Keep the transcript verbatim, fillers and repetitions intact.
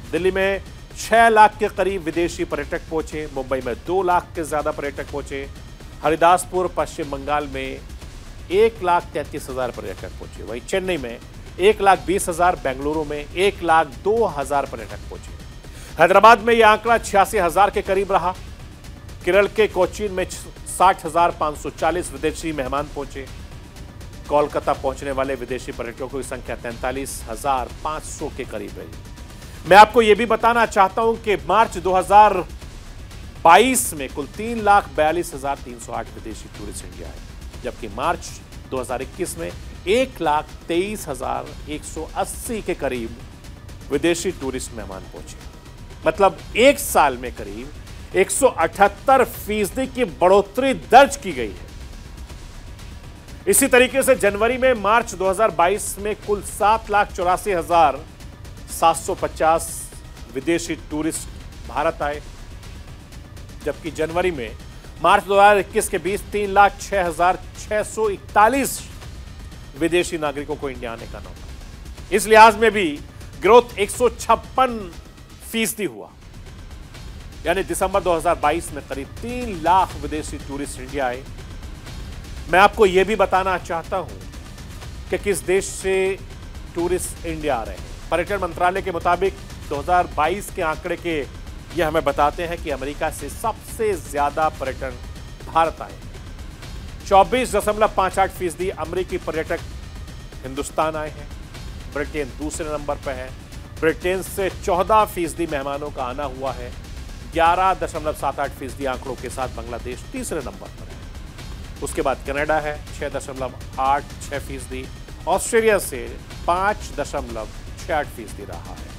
दिल्ली में छह लाख के करीब विदेशी पर्यटक पहुंचे, मुंबई में दो लाख के ज्यादा पर्यटक पहुंचे, हरिदासपुर पश्चिम बंगाल में एक लाख तैंतीस हजार पर्यटक पहुंचे, वहीं चेन्नई में एक लाख बीस हजार, बेंगलुरु में एक लाख दो हजार पर्यटक पहुंचे। हैदराबाद में यह आंकड़ा छियासी हजार के करीब रहा। केरल के कोचीन में साठ हजार पांच सौ चालीस विदेशी मेहमान पहुंचे। कोलकाता पहुंचने वाले विदेशी पर्यटकों की संख्या तैंतालीस हजार पांच सौ के करीब रही। मैं आपको यह भी बताना चाहता हूं कि मार्च दो हजार बाईस में कुल तीन लाख बयालीस हजार तीन सौ आठ विदेशी टूरिस्ट इंडिया आए, जबकि मार्च दो हजार इक्कीस में एक लाख तेईस हजार एक सौ अस्सी के करीब विदेशी टूरिस्ट मेहमान पहुंचे। मतलब एक साल में करीब एक सौ अठहत्तर फीसदी की बढ़ोतरी दर्ज की गई है। इसी तरीके से जनवरी में मार्च दो हजार बाईस में कुल सात लाख चौरासी हजार सात सौ पचास विदेशी टूरिस्ट भारत आए, जबकि जनवरी में मार्च दो हजार इक्कीस के बीच तीन लाख छह हजार छह सौ इकतालीस विदेशी नागरिकों को इंडिया आने का नौका। इस लिहाज में भी ग्रोथ एक सौ छप्पन फीसदी हुआ, यानी दिसंबर दो हजार बाईस में करीब तीन लाख विदेशी टूरिस्ट इंडिया आए। मैं आपको यह भी बताना चाहता हूं कि किस देश से टूरिस्ट इंडिया आ रहे हैं। पर्यटन मंत्रालय के मुताबिक दो हजार बाईस के आंकड़े के ये हमें बताते हैं कि अमेरिका से सबसे ज्यादा पर्यटन भारत आए। चौबीस दशमलव पांच आठ फीसदी अमरीकी पर्यटक हिंदुस्तान आए हैं। ब्रिटेन दूसरे नंबर पर है। ब्रिटेन से चौदह फीसदी मेहमानों का आना हुआ है। ग्यारह दशमलव सात आठ फीसदी आंकड़ों के साथ बांग्लादेश तीसरे नंबर पर है। उसके बाद कनाडा है छह दशमलव आठ छह फीसदी। ऑस्ट्रेलिया से पांच दशमलव छह आठ फीसदी रहा है।